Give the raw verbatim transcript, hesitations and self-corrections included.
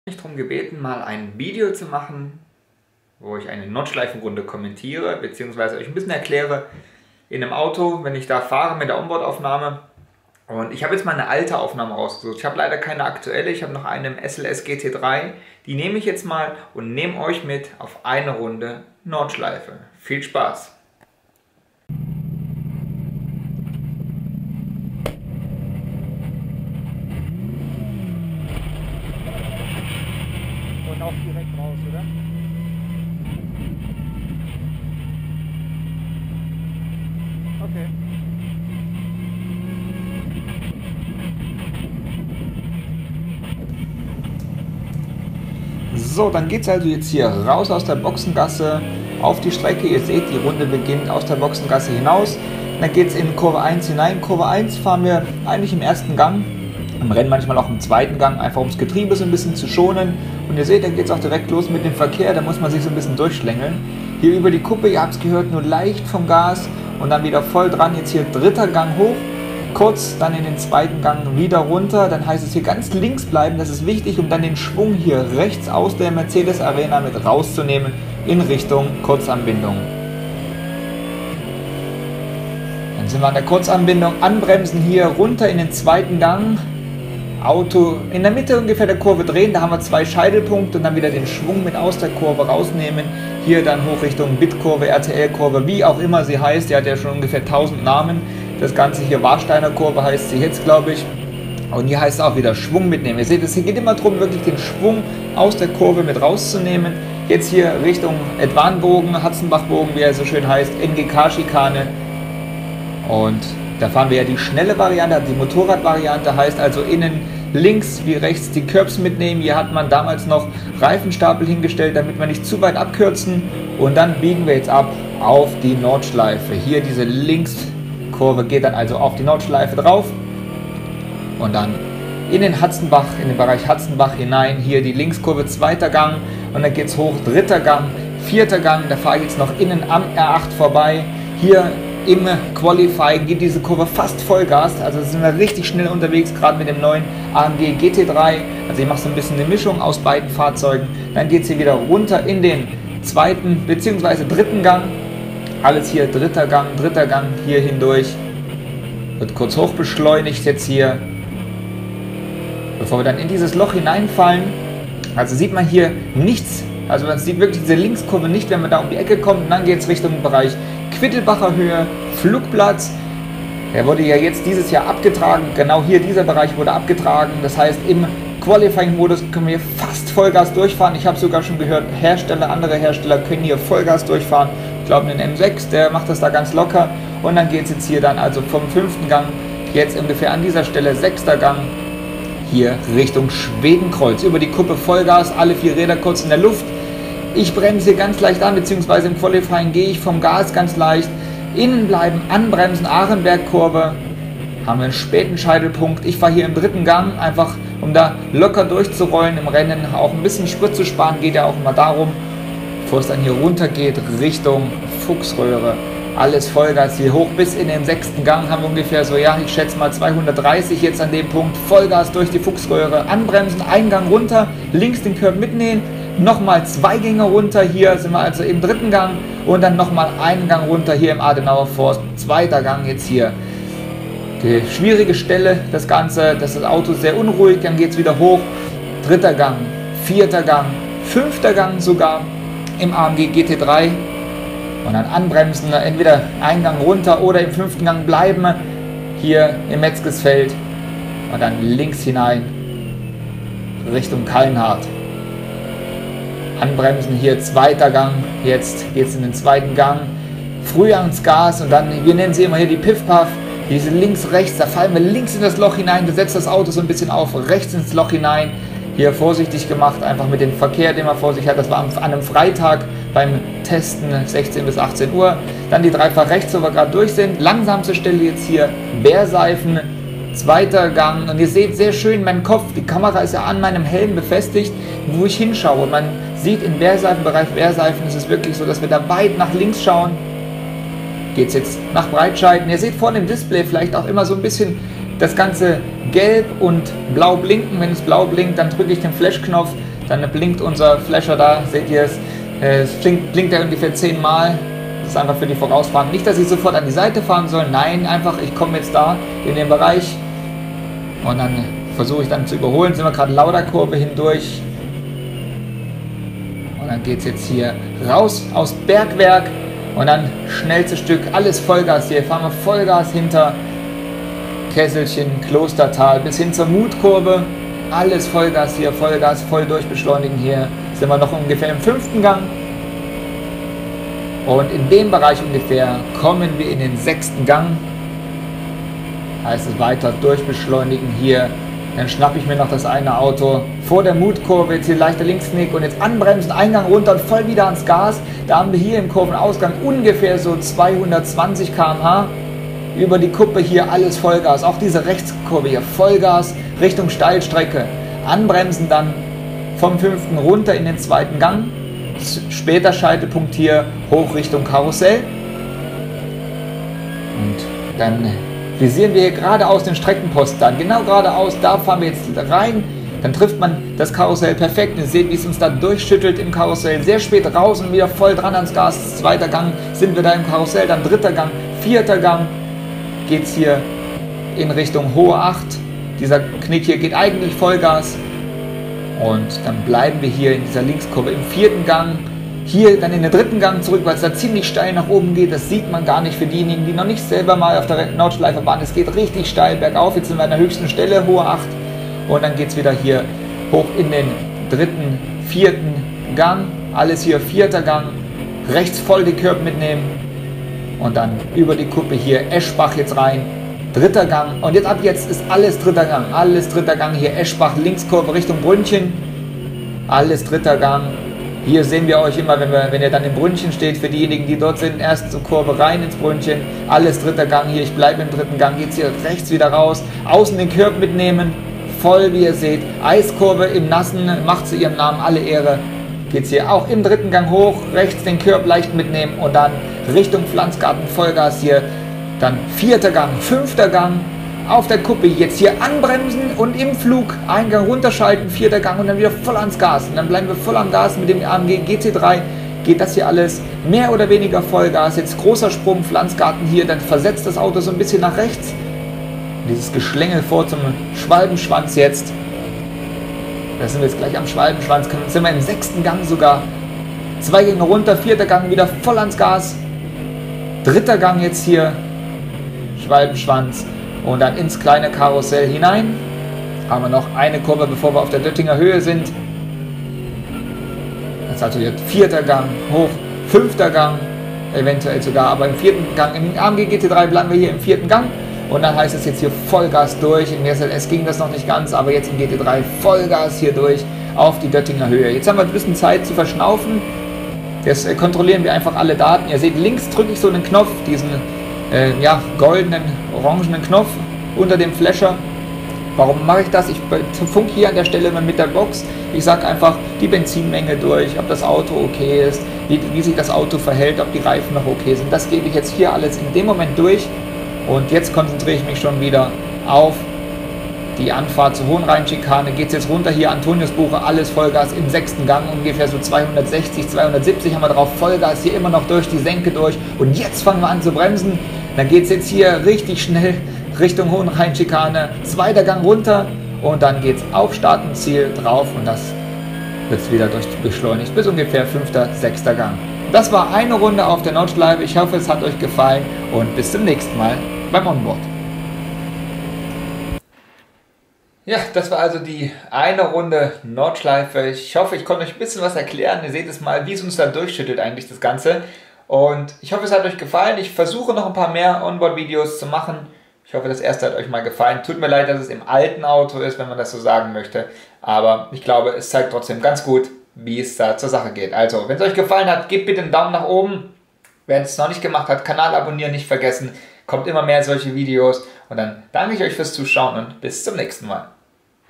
Mich darum gebeten, mal ein Video zu machen, wo ich eine Nordschleifenrunde kommentiere, beziehungsweise euch ein bisschen erkläre in einem Auto, wenn ich da fahre mit der Onboard-Aufnahme. Und ich habe jetzt mal eine alte Aufnahme rausgesucht. Ich habe leider keine aktuelle, ich habe noch eine im S L S G T drei. Die nehme ich jetzt mal und nehme euch mit auf eine Runde Nordschleife. Viel Spaß! Und auch direkt raus, oder? Okay. So, dann geht es also jetzt hier raus aus der Boxengasse auf die Strecke. Ihr seht, die Runde beginnt aus der Boxengasse hinaus. Dann geht es in Kurve eins hinein. Kurve eins fahren wir eigentlich im ersten Gang. Im Rennen manchmal auch im zweiten Gang, einfach um das Getriebe so ein bisschen zu schonen. Und ihr seht, dann geht es auch direkt los mit dem Verkehr. Da muss man sich so ein bisschen durchschlängeln. Hier über die Kuppe, ihr habt es gehört, nur leicht vom Gas und dann wieder voll dran. Jetzt hier dritter Gang hoch. Kurz dann in den zweiten Gang wieder runter, dann heißt es hier ganz links bleiben, das ist wichtig, um dann den Schwung hier rechts aus der Mercedes Arena mit rauszunehmen in Richtung Kurzanbindung. Dann sind wir an der Kurzanbindung, anbremsen hier runter in den zweiten Gang, Auto in der Mitte ungefähr der Kurve drehen, da haben wir zwei Scheitelpunkte und dann wieder den Schwung mit aus der Kurve rausnehmen, hier dann hoch Richtung Bitkurve, R T L-Kurve, wie auch immer sie heißt, die hat ja schon ungefähr tausend Namen. Das Ganze hier Warsteiner Kurve heißt sie jetzt, glaube ich. Und hier heißt es auch wieder Schwung mitnehmen. Ihr seht, es geht immer darum, wirklich den Schwung aus der Kurve mit rauszunehmen. Jetzt hier Richtung Edwanbogen, Hatzenbachbogen, wie er so schön heißt, N G K-Schikane. Und da fahren wir ja die schnelle Variante, die Motorradvariante, heißt also innen links wie rechts die Curbs mitnehmen. Hier hat man damals noch Reifenstapel hingestellt, damit wir nicht zu weit abkürzen. Und dann biegen wir jetzt ab auf die Nordschleife. Hier diese links Kurve geht dann also auf die Nordschleife drauf und dann in den Hatzenbach, in den Bereich Hatzenbach hinein, hier die Linkskurve, zweiter Gang und dann geht es hoch, dritter Gang, vierter Gang, da fahre ich jetzt noch innen am R acht vorbei, hier im Qualifying geht diese Kurve fast Vollgas, also sind wir richtig schnell unterwegs, gerade mit dem neuen A M G G T drei, also ich mache so ein bisschen eine Mischung aus beiden Fahrzeugen, dann geht es hier wieder runter in den zweiten bzw. dritten Gang. Alles hier, dritter Gang, dritter Gang, hier hindurch. Wird kurz hoch beschleunigt jetzt hier. Bevor wir dann in dieses Loch hineinfallen. Also sieht man hier nichts. Also man sieht wirklich diese Linkskurve nicht, wenn man da um die Ecke kommt. Und dann geht es Richtung Bereich Quittelbacher Höhe, Flugplatz. Der wurde ja jetzt dieses Jahr abgetragen. Genau hier, dieser Bereich wurde abgetragen. Das heißt, im Qualifying-Modus können wir fast Vollgas durchfahren. Ich habe sogar schon gehört, Hersteller, andere Hersteller können hier Vollgas durchfahren. Ich glaube, den M sechs, der macht das da ganz locker. Und dann geht es jetzt hier dann also vom fünften Gang, jetzt ungefähr an dieser Stelle, sechster Gang, hier Richtung Schwedenkreuz. Über die Kuppe Vollgas, alle vier Räder kurz in der Luft. Ich bremse hier ganz leicht an, beziehungsweise im Qualifying gehe ich vom Gas ganz leicht. Innen bleiben, anbremsen, Arenberg-Kurve. Haben wir einen späten Scheitelpunkt. Ich fahre hier im dritten Gang, einfach um da locker durchzurollen im Rennen. Auch ein bisschen Sprit zu sparen, geht ja auch immer darum. Bevor es dann hier runter geht, Richtung Fuchsröhre. Alles Vollgas hier hoch bis in den sechsten Gang haben wir ungefähr so, ja, ich schätze mal zweihundertdreißig jetzt an dem Punkt. Vollgas durch die Fuchsröhre, anbremsen, Eingang runter, links den Curb mitnehmen, nochmal zwei Gänge runter, hier sind wir also im dritten Gang und dann nochmal einen Gang runter hier im Adenauer Forst, zweiter Gang jetzt hier. Die schwierige Stelle, das Ganze, das ist das Auto sehr unruhig, dann geht es wieder hoch, dritter Gang, vierter Gang, fünfter Gang sogar im A M G G T drei und dann anbremsen, entweder einen Gang runter oder im fünften Gang bleiben, hier im Metzgesfeld und dann links hinein Richtung Kallenhardt. Anbremsen hier, zweiter Gang, jetzt geht es in den zweiten Gang, früh ans Gas und dann, wir nennen sie immer hier die Piff-Puff, diese links-rechts, da fallen wir links in das Loch hinein, du setzt das Auto so ein bisschen auf, rechts ins Loch hinein, hier vorsichtig gemacht, einfach mit dem Verkehr, den man vor sich hat, das war an einem Freitag beim Testen sechzehn bis achtzehn Uhr, dann die dreifach rechts, wo wir gerade durch sind, langsamste Stelle jetzt hier, Bärseifen, zweiter Gang und ihr seht sehr schön meinen Kopf, die Kamera ist ja an meinem Helm befestigt, wo ich hinschaue und man sieht im Bärseifenbereich, Bärseifen ist es wirklich so, dass wir da weit nach links schauen, geht es jetzt nach Breitscheiden, ihr seht vor dem Display vielleicht auch immer so ein bisschen das Ganze gelb und blau blinken. Wenn es blau blinkt, dann drücke ich den Flash-Knopf, dann blinkt unser Flasher da, seht ihr es, es blinkt, blinkt er ungefähr zehn Mal. Das ist einfach für die Vorausfahrenden. Nicht, dass ich sofort an die Seite fahren soll, nein, einfach, ich komme jetzt da in den Bereich und dann versuche ich dann zu überholen. Sind wir gerade Lauderkurve hindurch und dann geht es jetzt hier raus aus Bergwerk und dann schnellstes Stück, alles Vollgas hier, fahren wir Vollgas hinter Kesselchen, Klostertal bis hin zur Mutkurve, alles Vollgas hier, Vollgas, voll durchbeschleunigen hier, sind wir noch ungefähr im fünften Gang. Und in dem Bereich ungefähr kommen wir in den sechsten Gang. Heißt es weiter durchbeschleunigen hier. Dann schnappe ich mir noch das eine Auto vor der Mutkurve. Jetzt hier leichter Linksknick und jetzt anbremsen, Eingang runter und voll wieder ans Gas. Da haben wir hier im Kurvenausgang ungefähr so zweihundertzwanzig Kilometer pro Stunde. Über die Kuppe hier alles Vollgas. Auch diese Rechtskurve hier Vollgas Richtung Steilstrecke. Anbremsen dann vom fünften runter in den zweiten Gang. Später Scheitelpunkt hier hoch Richtung Karussell und dann visieren wir hier geradeaus den Streckenposten an, genau geradeaus, da fahren wir jetzt rein, dann trifft man das Karussell perfekt, ihr seht, wie es uns da durchschüttelt im Karussell, sehr spät raus und wieder voll dran ans Gas, zweiter Gang sind wir da im Karussell, dann dritter Gang, vierter Gang geht es hier in Richtung Hohe acht, dieser Knick hier geht eigentlich Vollgas. Und dann bleiben wir hier in dieser Linkskurve im vierten Gang, hier dann in den dritten Gang zurück, weil es da ziemlich steil nach oben geht. Das sieht man gar nicht für diejenigen, die noch nicht selber mal auf der Nordschleiferbahn. Es geht richtig steil bergauf, jetzt sind wir an der höchsten Stelle, Hohe acht. Und dann geht es wieder hier hoch in den dritten, vierten Gang, alles hier vierter Gang, rechts voll die Curb mitnehmen und dann über die Kuppe hier Eschbach jetzt rein. Dritter Gang und jetzt ab jetzt ist alles dritter Gang, alles dritter Gang, hier Eschbach, Linkskurve Richtung Brünnchen, alles dritter Gang. Hier sehen wir euch immer, wenn, wir, wenn ihr dann im Brünnchen steht, für diejenigen, die dort sind, erst zur Kurve rein ins Brünnchen, alles dritter Gang hier, ich bleibe im dritten Gang, geht's hier rechts wieder raus, außen den Curb mitnehmen, voll wie ihr seht, Eiskurve im Nassen, macht zu ihrem Namen alle Ehre, geht's hier auch im dritten Gang hoch, rechts den Curb leicht mitnehmen und dann Richtung Pflanzgarten, Vollgas hier. Dann vierter Gang, fünfter Gang, auf der Kuppe jetzt hier anbremsen und im Flug Eingang runterschalten, vierter Gang und dann wieder voll ans Gas. Und dann bleiben wir voll am Gas mit dem A M G G T drei, geht das hier alles mehr oder weniger Vollgas. Jetzt großer Sprung, Pflanzgarten hier, dann versetzt das Auto so ein bisschen nach rechts. Dieses Geschlängel vor zum Schwalbenschwanz jetzt. Da sind wir jetzt gleich am Schwalbenschwanz, jetzt sind wir im sechsten Gang sogar. Zwei Gänge runter, vierter Gang wieder voll ans Gas. Dritter Gang jetzt hier. Schwalbenschwanz und dann ins kleine Karussell hinein. Haben wir noch eine Kurve, bevor wir auf der Döttinger Höhe sind. Jetzt also jetzt vierter Gang hoch, fünfter Gang, eventuell sogar, aber im vierten Gang, im A M G G T drei bleiben wir hier im vierten Gang und dann heißt es jetzt hier Vollgas durch. Im S L S ging das noch nicht ganz, aber jetzt im G T drei Vollgas hier durch auf die Döttinger Höhe. Jetzt haben wir ein bisschen Zeit zu verschnaufen. Jetzt äh, kontrollieren wir einfach alle Daten. Ihr seht, links drücke ich so einen Knopf, diesen Äh, ja, goldenen, orangenen Knopf unter dem Flasher. Warum mache ich das? Ich funke hier an der Stelle mal mit der Box. Ich sage einfach die Benzinmenge durch, ob das Auto okay ist, wie, wie sich das Auto verhält, ob die Reifen noch okay sind. Das gebe ich jetzt hier alles in dem Moment durch. Und jetzt konzentriere ich mich schon wieder auf die Anfahrt zur Hohenrheinschikane. Geht es jetzt runter hier, Antoniusbuche, alles Vollgas im sechsten Gang, ungefähr so zweihundertsechzig, zweihundertsiebzig haben wir drauf, Vollgas hier immer noch durch die Senke durch. Und jetzt fangen wir an zu bremsen. Dann geht es jetzt hier richtig schnell Richtung Hohenrheinschikane, zweiter Gang runter und dann geht es auf Start und Ziel drauf und das wird wieder durch beschleunigt bis ungefähr fünfter, sechster Gang. Das war eine Runde auf der Nordschleife. Ich hoffe, es hat euch gefallen und bis zum nächsten Mal beim Onboard. Ja, das war also die eine Runde Nordschleife. Ich hoffe, ich konnte euch ein bisschen was erklären. Ihr seht es mal, wie es uns da durchschüttelt eigentlich das Ganze. Und ich hoffe, es hat euch gefallen. Ich versuche noch ein paar mehr Onboard-Videos zu machen. Ich hoffe, das erste hat euch mal gefallen. Tut mir leid, dass es im alten Auto ist, wenn man das so sagen möchte. Aber ich glaube, es zeigt trotzdem ganz gut, wie es da zur Sache geht. Also, wenn es euch gefallen hat, gebt bitte einen Daumen nach oben. Wer es noch nicht gemacht hat, Kanal abonnieren nicht vergessen. Kommt immer mehr solche Videos. Und dann danke ich euch fürs Zuschauen und bis zum nächsten Mal.